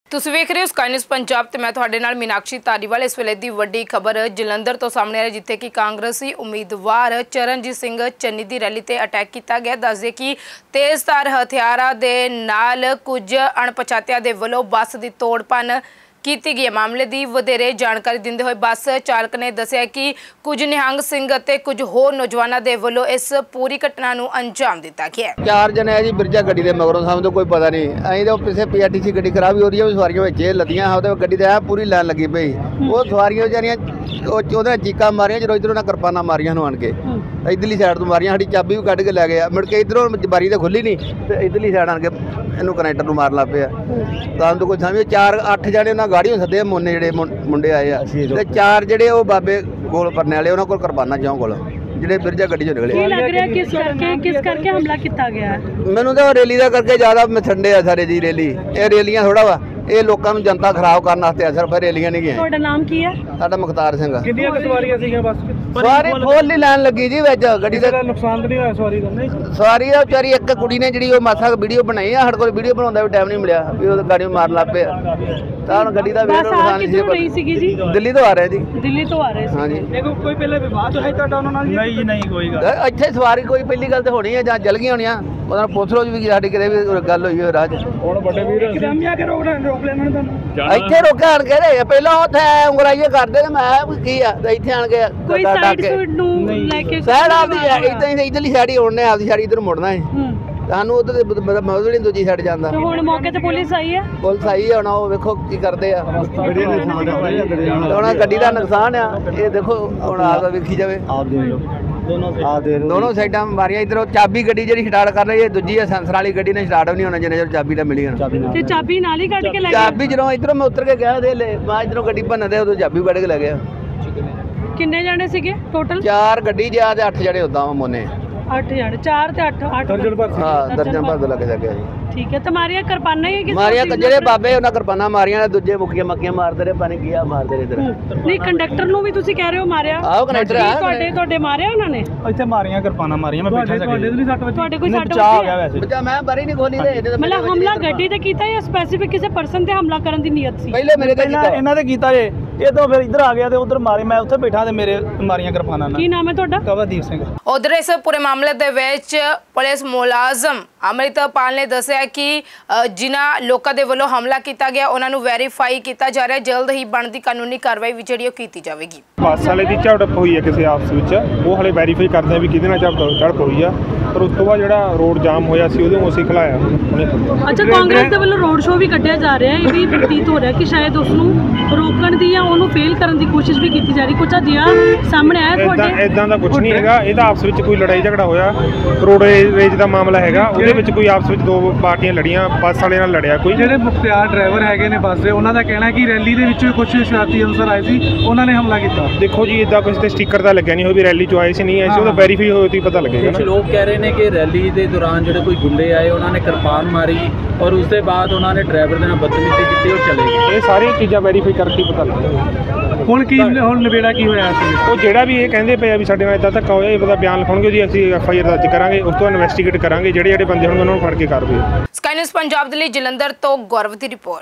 ਤੁਸੀਂ ਵੇਖ ਰਹੇ ਹੋ ਸਕਾਈ ਨਿਊਜ਼ ਪੰਜਾਬ ਤੇ ਮੈਂ ਤੁਹਾਡੇ ਨਾਲ ਮੀਨਾਕਸ਼ੀ ਧਾਰੀਵਾਲ। ਇਸ ਵੇਲੇ ਦੀ ਵੱਡੀ ਖਬਰ ਜਲੰਧਰ ਤੋਂ ਸਾਹਮਣੇ ਆ ਰਹੀ, ਜਿੱਥੇ ਕਿ ਕਾਂਗਰਸੀ ਉਮੀਦਵਾਰ ਚਰਨਜੀਤ ਸਿੰਘ ਚੰਨੀ ਦੀ ਰੈਲੀ ਤੇ ਅਟੈਕ ਕੀਤਾ ਗਿਆ। ਦੱਸਦੇ ਕਿ ਤੇਜ਼ਧਾਰ ਹਥਿਆਰਾਂ ਦੇ ਨਾਲ ਕੁਝ ਅਣਪਛਾਤਿਆਂ ਦੇ ਵੱਲੋਂ ਬੱਸ ਦੀ ਤੋੜ-ਭੰਨ ਕੀਤੀ ਗਈ। ਮਾਮਲੇ ਦੀ ਵਧੇਰੇ ਜਾਣਕਾਰੀ ਦਿੰਦੇ ਹੋਏ ਬੱਸ ਚਾਲਕ ਨੇ ਦੱਸਿਆ ਕਿ ਕੁਝ ਨਿਹੰਗ ਸਿੰਘ ਅਤੇ ਕੁਝ ਹੋਰ ਨੌਜਵਾਨਾਂ ਦੇ ਵੱਲੋਂ ਇਸ ਪੂਰੀ ਘਟਨਾ ਨੂੰ ਅੰਜਾਮ ਦਿੱਤਾ ਗਿਆ। 4 ਜਣੇ है जी बिरजा गड्डी दे मगरों सामने तो कोई पता नहीं अं तो पिछले PRTC गड्डी खराब हो रही है, सवारियां बच्चे लदियां गड्डी तो पूरी लाइन लगी पई। वो सवारियां बेचारियां चीका मारियां जो इधरों किरपाना मारियां आन के इधरली साइड तो मारियां, साड़ी चाबी भी कढ़ के लै गया। मुड़ के इधरों बारी तो खुली नहीं तो इधरली साइड आन के इनू कनैक्टर मार लग पे। तो कोई समझ 4-8 जने उन्होंने गाड़ियों सदे मोने जे मुंडे आए आ, 4 जे बाबे गोल परने वाले उन्होंने को किरपाना चौं को ਜਿਹੜੇ ਬਿਰਜਾ ਗੱਡੀ ਚੋਂ ਨਿਕਲੇ। ਲੱਗ ਰਿਹਾ ਕਿਸ ਕਰਕੇ ਹਮਲਾ ਕੀਤਾ ਗਿਆ ਹੈ? ਮੈਨੂੰ ਤਾਂ ਰੈਲੀ ਦਾ ਕਰਕੇ ਜ਼ਿਆਦਾ ਮਥੰਡੇ ਆ ਸਾਰੇ ਜੀ। ਰੈਲੀ ਇਹ ਰੈਲੀਆਂ ਥੋੜਾ ਵਾ, ਇਹ ਲੋਕਾਂ ਨੂੰ ਜਨਤਾ ਖਰਾਬ ਕਰਨ ਵਾਸਤੇ ਆ, ਸਿਰਫ ਰੈਲੀਆਂ ਨਹੀਂ ਗਈਆਂ। ਤੁਹਾਡਾ ਨਾਮ ਕੀ ਹੈ? ਸਾਡਾ ਮੁਖਤਾਰ ਸਿੰਘ। ਕਿੰਨੀਆਂ ਸਵਾਰੀਆਂ ਸੀਗੀਆਂ ਬੱਸ? ਸਵਾਰੀ ਫੁੱਲ ਹੀ ਲਾਈਨ ਲੱਗੀ ਜੀ ਵਿੱਚ ਗੱਡੀ ਦਾ। ਨੁਕਸਾਨ ਤਾਂ ਨਹੀਂ ਹੋਇਆ ਸਵਾਰੀ ਦਾ? ਸਵਾਰੀ ਦਾ ਵਿਚਾਰੀ ਇੱਕ ਕੁੜੀ ਨੇ ਜਿਹੜੀ ਉਹ ਮਾਸਾ ਵੀਡੀਓ ਬਣਾਈ ਆ, ਸਾਡੇ ਕੋਲ ਵੀਡੀਓ ਬਣਾਉਂਦਾ ਵੀ ਟਾਈਮ ਨਹੀਂ ਮਿਲਿਆ ਵੀ ਉਹ ਗਾੜੀ ਮਾਰਨ ਲੱਗ ਪਿਆ। ਤਾਂ ਹੁਣ ਗੱਡੀ ਦਾ ਵੇਖ ਨੁਕਸਾਨ ਸੀਗੀ ਜੀ। ਦਿੱਲੀ ਤੋਂ ਆ ਰਹੇ ਜੀ। ਦਿੱਲੀ ਤੋਂ ਆ ਰਹੇ ਸੀ। ਹਾਂਜੀ। ਕੋਈ ਪਹਿਲੇ ਵਿਵਾਦ ਹੈ ਤੁਹਾਡਾ ਉਹਨਾਂ ਨਾਲ? ਨਹੀਂ ਜੀ, ਨਹੀਂ ਕੋਈ ਗੱਲ। ਇੱਥੇ ਸਵਾਰੀ ਕੋਈ ਪਹਿਲੀ ਗੱਲ ਤੇ ਹੋਣੀ ਹੈ ਜਾਂ ਜਲ ਗਈਆਂ ਹੋਣੀਆਂ, ਉਹਨਾਂ ਨੂੰ ਪੁੱਛ ਲਓ ਜੀ ਵੀ ਸਾਡੀ ਕਿਤੇ ਵੀ ਗੱਲ ਹੋਈ ਹੋਵੇ ਰਾਹ 'ਚ। ਹੁਣ ਵੱਡੇ ਵੀਰ ਕਿਦਾਂ ਕਿ ਰੋਕ ਲੈਣ ਨੇ ਤੁਹਾਨੂੰ ਇੱਥੇ ਰੋਕਿਆ ਆਣ ਕੇ ਰਹੇ ਪਹਿਲਾਂ ਉੱਥੇ ਉਂਗਰਾਈਏ ਕਰਦੇ ਤੇ ਮੈਂ ਕੀ ਆ ਤੇ ਇੱਥੇ ਆਣ ਕੇ ਕੋਈ ਸਾਈਡ ਸੂਟ ਨੂੰ ਲੈ ਕੇ ਸਾਈਡ ਆਪਦੀ ਇਦਾਂ ਹੀ ਇਧਰਲੀ ਸਾਈਡ ਹੀ ਉੜਨੇ, ਆਪਦੀ ਸਾਈਡ ਇਧਰ ਮੁੜਨਾ ਹੈ। ਸਾਨੂੰ ਉਧਰ ਦੇ ਮਤਲਬ ਨਹੀਂ ਦੂਜੀ ਸਾਈਡ ਜਾਂਦਾ। ਹੁਣ ਮੌਕੇ ਤੇ ਪੁਲਿਸ ਆਈ ਹੈ? ਪੁਲਿਸ ਆਈ ਹੈ, ਹੁਣ ਉਹ ਵੇਖੋ ਕੀ ਕਰਦੇ ਆ। ਹੁਣ ਗੱਡੀ ਦਾ ਨੁਕਸਾਨ ਆ, ਇਹ ਦੇਖੋ ਹੁਣ ਆ ਵੇਖੀ ਜਾਵੇ। ਦੋਨੋਂ ਸਾਈਡਾਂ ਮਾਰੀਆਂ। ਇਧਰੋਂ ਚਾਬੀ ਗੱਡੀ ਜਿਹੜੀ ਸਟਾਰਟ ਕਰ ਰਹੀ ਹੈ, ਦੂਜੀ ਸੈਂਸਰ ਵਾਲੀ ਗੱਡੀ ਨੇ ਸਟਾਰਟ ਵੀ ਨਹੀਂ ਹੋਣਾ ਜਿੰਨੇ ਚਿਰ ਚਾਬੀ ਨਾ ਮਿਲੀ। ਤੇ ਚਾਬੀ ਨਾਲ ਹੀ ਕੱਢ ਕੇ ਲੈ ਗਏ? ਚਾਬੀ ਜਦੋਂ ਇਧਰੋਂ ਮੈਂ ਉਤਰ ਕੇ ਗਿਆ ਦੇ ਲੈ ਮੈਂ ਇਧਰੋਂ ਗੱਡੀ ਭੰਨਦੇ ਉਦੋਂ ਚਾਬੀ ਕੱਢ ਕੇ ਲੈ ਗਿਆ। ਕਿੰਨੇ ਜਾਣੇ ਸੀਗੇ ਟੋਟਲ? 4 ਗੱਡੀ ਜਿਆ ਤੇ 8 ਜਣੇ ਉਦਾਂ ਮੋਨੇ। 8 ਜਾਣੇ, 4 ਤੇ 8 ਦਰਜਨ ਭਰ। ਹਾਂ, ਦਰਜਨ ਭਰ ਲੱਗ ਗਿਆ ਜੀ। ਠੀਕ ਹੈ। ਤੇ ਮਾਰੀਆਂ ਕਿਰਪਾਨਾਂ ਹੀ ਕਿਸੇ ਮਾਰੀਆਂ ਜਿਹੜੇ ਬਾਬੇ ਉਹਨਾਂ ਕਿਰਪਾਨਾਂ ਮਾਰੀਆਂ, ਦੂਜੇ ਮੁੱਕੀਆਂ ਮੱਕੀਆਂ ਮਾਰਦੇ ਰਹੇ, ਪਾਣੀ ਕੀਆ ਮਾਰਦੇ ਰਹੇ ਇਧਰ। ਨਹੀਂ, ਕੰਡਕਟਰ ਨੂੰ ਵੀ ਤੁਸੀਂ ਕਹਿ ਰਹੇ ਹੋ ਮਾਰਿਆ? ਆਹ ਕੰਡਕਟਰ ਆ ਤੁਹਾਡੇ ਮਾਰਿਆ ਉਹਨਾਂ ਨੇ? ਇੱਥੇ ਮਾਰੀਆਂ ਕਿਰਪਾਨਾਂ ਮਾਰੀਆਂ। ਮੈਂ ਬੈਠਾ ਸੀ। ਤੁਹਾਡੇ ਕੋਈ ਸੱਟ ਬਚਾ ਹੋ ਗਿਆ ਵੈਸੇ। ਬੱਚਾ ਮੈਂ ਬਾਰੀ ਨਹੀਂ ਖੋਲੀ ਤੇ ਮਤਲਬ ਹਮਲਾ ਗੱਡੀ ਤੇ ਕੀਤਾ ਜਾਂ ਸਪੈਸੀਫਿਕ ਕਿਸੇ ਪਰਸਨ ਤੇ ਹਮਲਾ ਕਰਨ ਦੀ ਨੀਅਤ ਸੀ? ਪਹਿਲੇ ਮੇਰੇ ਤੇ ਕੀਤਾ, ਇਹਨਾਂ ਤੇ ਕੀਤਾ ਜੇ। ਇਹ ਤਾਂ ਫਿਰ ਇੱਧਰ ਆ ਗਿਆ ਤੇ ਉਧਰ ਮਾਰੇ। ਮੈਂ ਉੱਥੇ ਬੈਠਾ ਤੇ ਮੇਰੇ ਮਾਰੀਆਂ ਕਿਰਪਾਨਾਂ ਨਾਲ। ਕੀ ਨਾਮ ਹੈ ਤੁਹਾਡਾ? ਕਵਰਦੀਪ ਸਿੰਘ। ਉਧਰ ਇਸ ਪੂਰੇ ਮਾਮਲੇ ਦੇ ਵਿੱਚ ਪੁਲਿਸ ਮੁਲਾਜ਼ਮ ਅੰਮ੍ਰਿਤਪਾਲ ਨੇ ਦੱਸਿਆ ਕਿ ਜਿਨ੍ਹਾਂ ਲੋਕਾਂ ਦੇ ਵੱਲੋਂ ਹਮਲਾ ਕੀਤਾ ਗਿਆ ਉਹਨਾਂ ਨੂੰ ਵੈਰੀਫਾਈ ਕੀਤਾ ਜਾ ਰਿਹਾ। ਜਲਦ ਹੀ ਬਣਦੀ ਕਾਨੂੰਨੀ ਕਾਰਵਾਈ ਵੀ ਜਿਹੜੀ ਉਹ ਕੀਤੀ ਜਾਵੇਗੀ। ਬੱਸ ਵਾਲੇ ਦੀ ਝੜਪ ਹੋਈ ਹੈ ਕਿਸੇ ਆਪਸ ਵਿੱਚ, ਉਹ ਹਲੇ ਵੈਰੀਫਾਈ ਕਰਦੇ ਆ ਵੀ ਕਿਹਦੇ ਨਾਲ ਝੜਪ ਹੋਈ ਆ। ਪਰ ਉਸ ਤੋਂ ਬਾਅਦ ਜਿਹੜਾ ਰੋਡ ਜਾਮ ਹੋਇਆ ਸੀ ਉਹਦੇ ਨੂੰ ਅਸੀਂ ਖਿਲਾਇਆ। ਅੱਛਾ, ਕਾਂਗਰਸ ਦੇ ਵੱਲੋਂ ਰੋਡ ਸ਼ੋਅ ਵੀ ਕੱਢਿਆ ਜਾ ਰਿਹਾ ਹੈ। ਇਹ ਵੀ ਪ੍ਰਤੀਤ ਹੋ ਰਿਹਾ ਕਿ ਸ਼ਾਇਦ ਉਸ ਨੂੰ ਰੋਕਣ ਦੀ ਜਾਂ ਉਹਨੂੰ ਫੇਲ ਕਰਨ ਦੀ ਕੋਸ਼ਿਸ਼ ਵੀ ਕੀਤੀ ਜਾ ਰਹੀ। ਕੁਝ ਅਜਿਹਾ ਸਾਹਮਣੇ ਆਇਆ ਤੁਹਾਡੇ? ਇਦਾਂ ਦਾ ਕੁਝ ਨਹੀਂ ਹੈਗਾ। ਇਹਦਾ ਆਪਸ ਵਿੱਚ ਕੋਈ ਲੜਾਈ ਝਗੜਾ ਹੋਇਆ, ਰੋਡਵੇਜ ਦਾ ਮਾਮਲਾ ਹੈਗਾ। ਉਹਦੇ ਵਿੱਚ ਕੋਈ ਆਪਸ ਵਿੱਚ 2 ਪਾਰਟੀਆਂ ਲੜੀਆਂ, ਬੱਸ ਵਾਲੇ ਨਾਲ ਲੜਿਆ ਕੋਈ। ਜਿਹੜੇ ਮੁਖਤਿਆਰ ਡਰਾਈਵਰ ਹੈਗੇ ਨੇ ਬੱਸ ਦੇ, ਉਹਨਾਂ ਦਾ ਕਹਿਣਾ ਕਿ ਰੈਲੀ ਦੇ ਵਿੱਚ ਕੁਝ ਸ਼ਰਾਰਤੀ ਅਨਸਰ ਆਏ ਸੀ, ਉਹਨਾਂ ਨੇ ਹਮਲਾ ਕੀਤਾ। ਦੇਖੋ ਜੀ, ਇਦਾਂ ਕਿਸੇ ਤੇ ਸਟicker ਤਾਂ ਲੱਗਿਆ ਨਹੀਂ ਹੋਇਆ ਵੀ ਰੈਲੀ 'ਚ ਆਏ ਸੀ ਨਹੀਂ ਆਏ ਸੀ, ਉਹਦਾ ਵੈਰੀਫਾਈ ਹੋਇਆ ਤਾਂ ਪਤਾ ਲੱਗੇਗਾ। ਕੁਝ ਲੋਕ ਕਹਿ ਰਹੇ ਨੇ ਕਿ ਰੈਲੀ ਦੇ ਦੌਰਾਨ ਜਿਹੜੇ ਕੋਈ ਗੁੰਡੇ ਆਏ ਉਹਨਾਂ ਨੇ ਕਿਰਪਾਨ ਮਾਰੀ ਔਰ ਉਸ ਦੇ ਬਾਅਦ ਉਹਨਾਂ ਨੇ ਡਰਾਈਵਰ ਦੇ ਨਾਲ ਬਦਤਮੀਜ਼ੀ ਕੀਤੀ ਔਰ ਚਲੇ ਗਏ। ਇਹ ਸਾਰੀਆਂ ਚੀਜ਼ਾਂ ਵੈਰੀਫਾਈ ਕਰਕੇ ਪਤਾ ਲੱਗੇਗਾ। ਹੁਣ ਨਿਬੇੜਾ ਕੀ ਹੋਇਆ ਸੀ? ਉਹ ਜਿਹੜਾ ਵੀ ਇਹ ਕਹਿੰਦੇ ਪਏ ਆ ਵੀ ਸਾਡੇ ਨਾਲ ਇਦਾਂ ਧੱਕਾ ਹੋਇਆ, ਇਹ ਪਤਾ ਬਿਆਨ ਲਿਖਾਉਣਗੇ, ਉਹਦੀ ਅਸੀਂ FIR ਦਰਜ ਕਰਾਂਗੇ। ਉਸ ਤੋਂ ਇਨਵੈਸਟੀਗੇਟ ਕਰਾਂਗੇ, ਜਿਹੜੇ ਬੰਦੇ ਹੋਣਗੇ ਉਹਨਾਂ ਨੂੰ ਫੜ ਕੇ ਕਾਰਵਾਈ। ਸਕਾਈ ਨਿਊਜ਼ ਪੰਜਾਬ ਦੇ ਲਈ ਜਲੰਧਰ ਤੋਂ ਗੌਰਵ ਦੀ ਰਿਪੋਰਟ।